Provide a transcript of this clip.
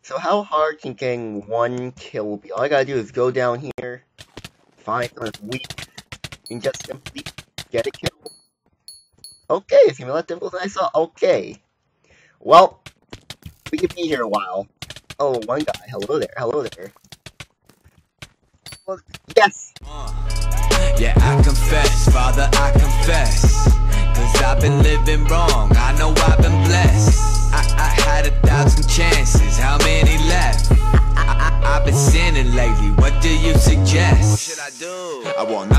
So how hard can getting 1 kill be? All I gotta do is go down here, find someone that's weak, and just simply get a kill. Okay, it's gonna be less difficult than I thought. Okay. Well, we could be here a while. Oh, one guy. Hello there. Hello there. Well, yes! Yeah, I confess, Father, I confess. Cause I've been living wrong, I know I've been blessed. I had 1,000 chances, how many left? I've been sinning lately, what do you suggest? What should I do? I want